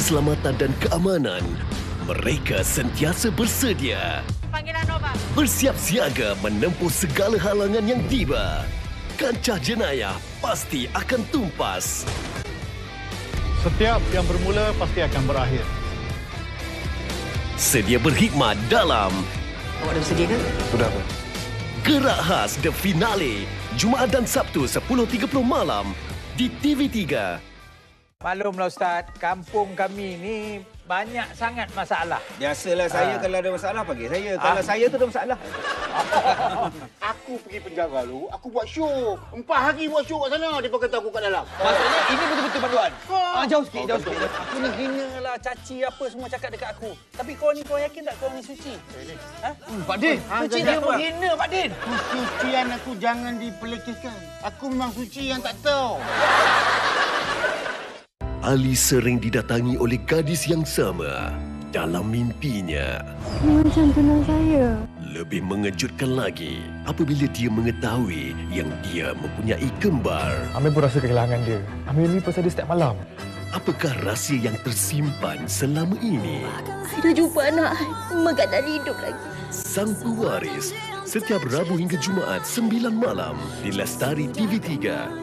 keselamatan dan keamanan, mereka sentiasa bersedia. Panggilan Nova. Bersiap siaga menempuh segala halangan yang tiba. Kancah jenayah pasti akan tumpas. Setiap yang bermula pasti akan berakhir. Sedia berkhidmat dalam Awak dah bersedia ke? Sudah, Pak. Gerak Khas The Finale, Jumaat dan Sabtu 10.30 malam di TV3. Maklumlah Ustaz, kampung kami ni banyak sangat masalah. Biasalah saya kalau ada masalah panggil saya. Kalau saya tu ada masalah. Aku pergi penjara dulu, aku buat show. 4 hari buat show kat sana, dia kata aku kat dalam. Maksudnya ini betul-betul panduan. Jauh sikit, jauh sikit. Aku ni hina lah, caci apa semua cakap dekat aku. Tapi kau ni, kau yakin tak kau ni suci? Ha? Pak Din, suci dia pun hina Pak Din. Kesucian aku jangan dipelekehkan. Aku memang suci yang tak tahu. Ali sering didatangi oleh gadis yang sama dalam mimpinya. Macam tunang saya. Lebih mengejutkan lagi apabila dia mengetahui yang dia mempunyai kembar. Amir pun rasa kehilangan dia. Amir ni pasal dia setiap malam. Apakah rahsia yang tersimpan selama ini? Saya dah jumpa anak saya. Megat dah hidup lagi. Sang Pewaris, setiap Rabu hingga Jumaat 9 malam di Lestari TV3.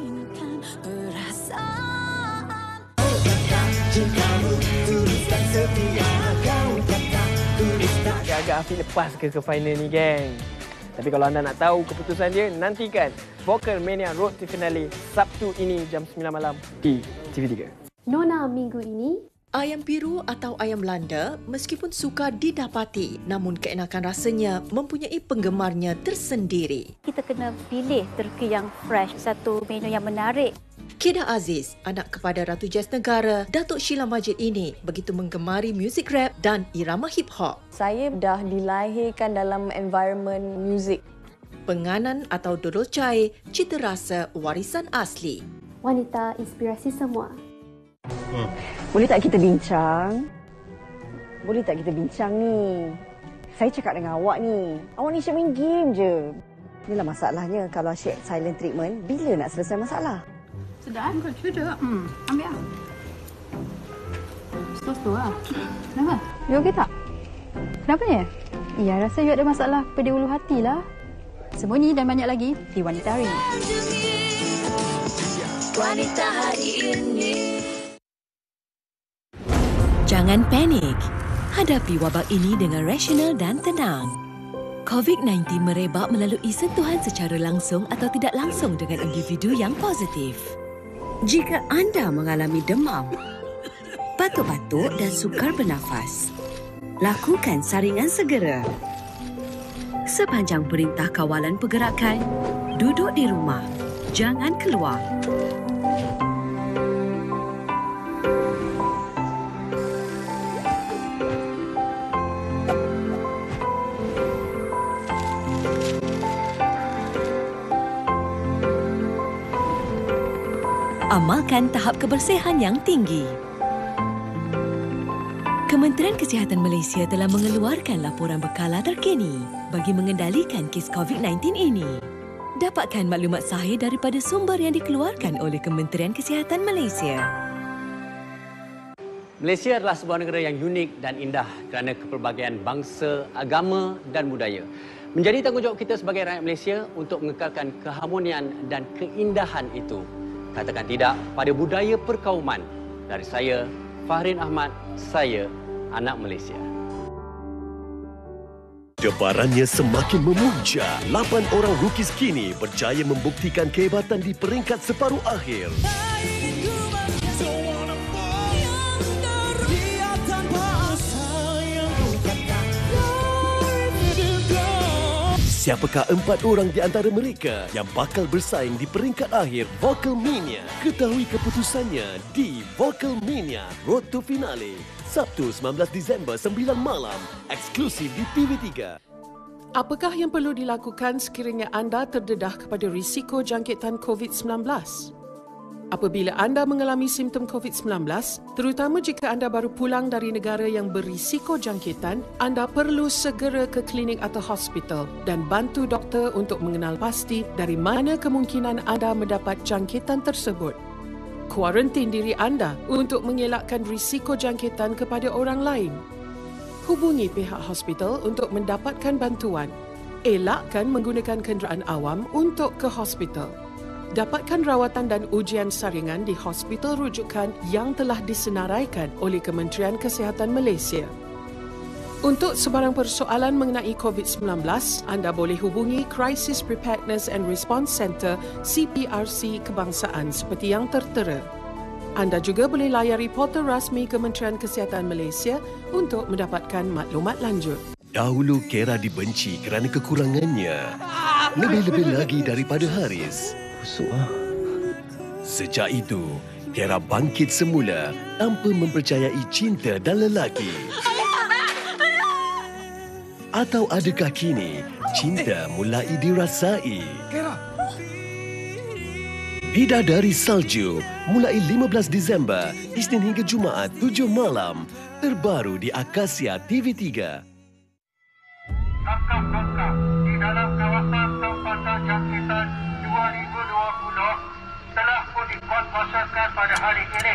Agak Afiq lepas ke final ni, geng. Tapi kalau anda nak tahu keputusan dia, nantikan Vocal Mania Road to Finale Sabtu ini jam 9 malam di TV3. Nona minggu ini, Ayam biru atau ayam Belanda meskipun sukar didapati, namun keenakan rasanya mempunyai penggemarnya tersendiri. kita kena pilih terki yang fresh. Satu menu yang menarik. Kedah Aziz, anak kepada Ratu Jazz Negara, Datuk Sheila Majid ini begitu menggemari muzik rap dan irama hip-hop. Saya dah dilahirkan dalam environment muzik. Penganan atau dodol cair, cita rasa warisan asli. Wanita inspirasi semua. Boleh tak kita bincang? Boleh tak kita bincang ni? Saya cakap dengan awak ni. Awak ni asyik main game je. Inilah masalahnya kalau asyik silent treatment, bila nak selesai masalah? Sedap kan? Sudah. Ambil lah. Satu lah. Kenapa? You okey tak? Kenapa ni? Ya, rasa you ada masalah pada ulu hati lah. Semua ni dan banyak lagi di Wanita Hari Ini. Wanita Hari Ini. Jangan panik. Hadapi wabak ini dengan rasional dan tenang. COVID-19 merebak melalui sentuhan secara langsung atau tidak langsung dengan individu yang positif. Jika anda mengalami demam, batuk-batuk dan sukar bernafas, lakukan saringan segera. Sepanjang perintah kawalan pergerakan, duduk di rumah, jangan keluar. Amalkan tahap kebersihan yang tinggi. Kementerian Kesihatan Malaysia telah mengeluarkan laporan berkala terkini bagi mengendalikan kes COVID-19 ini. Dapatkan maklumat sahih daripada sumber yang dikeluarkan oleh Kementerian Kesihatan Malaysia. Malaysia adalah sebuah negara yang unik dan indah kerana kepelbagaian bangsa, agama dan budaya. Menjadi tanggungjawab kita sebagai rakyat Malaysia untuk mengekalkan keharmonian dan keindahan itu. Katakan tidak pada budaya perkauman. Dari saya, Fahrin Ahmad, saya anak Malaysia. Debarannya semakin memuja. 8 orang rookies kini berjaya membuktikan kehebatan di peringkat separuh akhir. Siapakah 4 orang di antara mereka yang bakal bersaing di peringkat akhir Vocal Mania? Ketahui keputusannya di Vocal Mania Road to Finale, Sabtu 19 Disember 9 malam, eksklusif di TV3. Apakah yang perlu dilakukan sekiranya anda terdedah kepada risiko jangkitan COVID-19? Apabila anda mengalami simptom COVID-19, terutama jika anda baru pulang dari negara yang berisiko jangkitan, anda perlu segera ke klinik atau hospital dan bantu doktor untuk mengenal pasti dari mana kemungkinan anda mendapat jangkitan tersebut. kuarantin diri anda untuk mengelakkan risiko jangkitan kepada orang lain. Hubungi pihak hospital untuk mendapatkan bantuan. Elakkan menggunakan kenderaan awam untuk ke hospital. Dapatkan rawatan dan ujian saringan di hospital rujukan yang telah disenaraikan oleh Kementerian Kesihatan Malaysia. Untuk sebarang persoalan mengenai COVID-19, anda boleh hubungi Crisis Preparedness and Response Centre CPRC Kebangsaan seperti yang tertera. Anda juga boleh layari portal rasmi Kementerian Kesihatan Malaysia untuk mendapatkan maklumat lanjut. Dahulu Kera dibenci kerana kekurangannya. Lebih-lebih lagi daripada Haris. Sejak itu, Kera bangkit semula tanpa mempercayai cinta dan lelaki. Atau adakah kini cinta mulai dirasai? Bidadari Salju mulai 15 Disember, Isnin hingga Jumaat 7 malam. Terbaru di Akasia TV3. Langkah-langkah di dalam kawasan tempatan jangkitan 2020 telah pun dikuatkuasakan pada hari ini.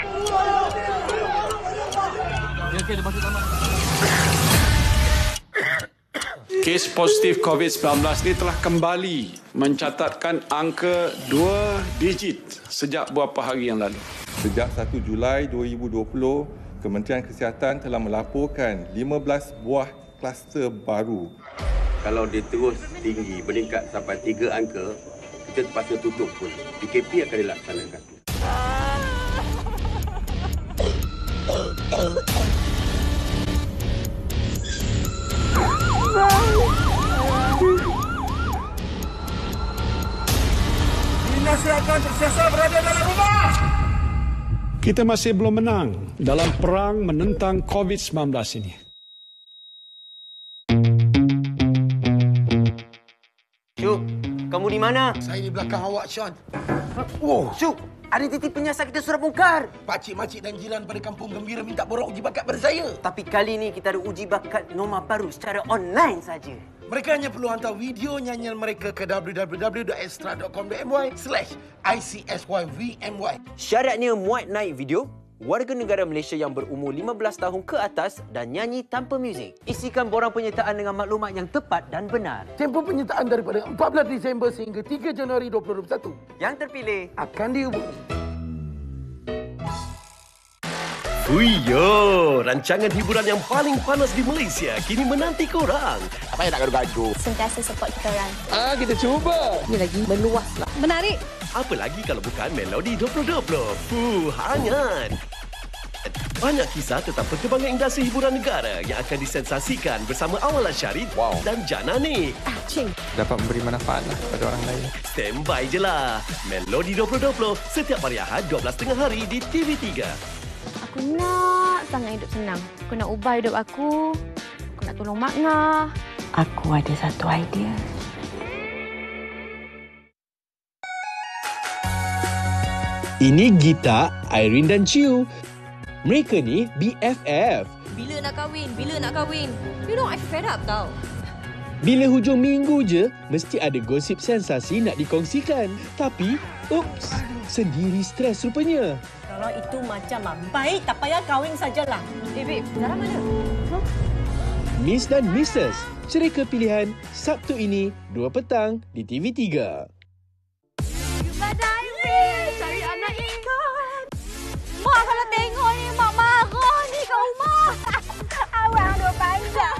Kes positif COVID-19 ini telah kembali mencatatkan angka 2 digit sejak beberapa hari yang lalu. Sejak 1 Julai 2020, Kementerian Kesihatan telah melaporkan 15 buah kluster baru. Kalau dia terus tinggi, meningkat sampai 3 angka, kita terpaksa tutup pun. PKP akan dilaksanakan. Dinas Kesihatan tersiasa berada dalam rumah. Kita masih belum menang dalam perang menentang COVID-19 ini. Syuk, kamu di mana? Saya di belakang awak, Sean. Oh, Syuk, ada titik penyiasat kita sudah bongkar. Pakcik-makcik dan jiran pada kampung gembira minta borong uji bakat pada saya. Tapi kali ini kita ada uji bakat norma baru secara online saja. Mereka hanya perlu hantar video nyanyian mereka ke www.extra.com.my/ICSYVMY. Syaratnya muat naik video, warga negara Malaysia yang berumur 15 tahun ke atas dan nyanyi tanpa muzik. Isikan borang penyertaan dengan maklumat yang tepat dan benar. Tempoh penyertaan daripada 14 Disember sehingga 3 Januari 2021. Yang terpilih akan dihubungi. Fuyo, rancangan hiburan yang paling panas di Malaysia kini menanti korang. Apa yang nak gaduh-gaduh? Sentiasa support kita orang. Kita cuba. Ini lagi meluaslah. Menarik. Apa lagi kalau bukan Melodi 2020? Hangat. Banyak kisah tentang perkembangan industri hiburan negara yang akan disensasikan bersama Awal Syarif dan Jana Nik. Dapat memberi manfaat pada orang lain. Standby je lah. Melodi 2020 setiap hari Ahad 12.30 hari di TV3. Aku nak sangat hidup senang. Aku nak ubah hidup aku. Aku nak tolong Mak Ngah. Aku ada satu idea. Ini Gita, Irene dan Chiu. Mereka ni BFF. Bila nak kahwin? Bila nak kahwin? You know, I fed up tau. Bila hujung minggu je, mesti ada gosip sensasi nak dikongsikan. Tapi, ups, sendiri stres rupanya. Kalau itu macam baik, tak payah kahwin sajalah. Babe, Zara mana? Miss dan Mrs. Cerita pilihan Sabtu ini 2 petang di TV3. Cari anak ikan. Mak kalau tengok ni, Mak marah ni kat rumah. Awak dua panjang.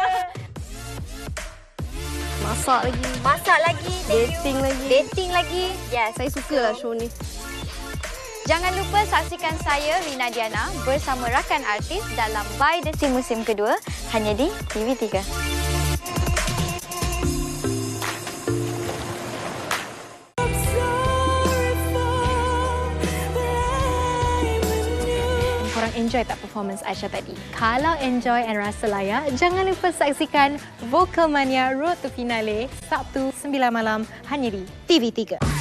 Masak lagi. Masak lagi. Dating lagi. Dating lagi. Ya, saya sukalah show ni. Jangan lupa saksikan saya, Rina Diana, bersama rakan artis dalam By The Sea musim kedua, hanya di TV3. Korang enjoy tak performance Aisyah tadi? Kalau enjoy and rasa layak, jangan lupa saksikan Vocalmania Road to Finale Sabtu 9 malam hanya di TV3.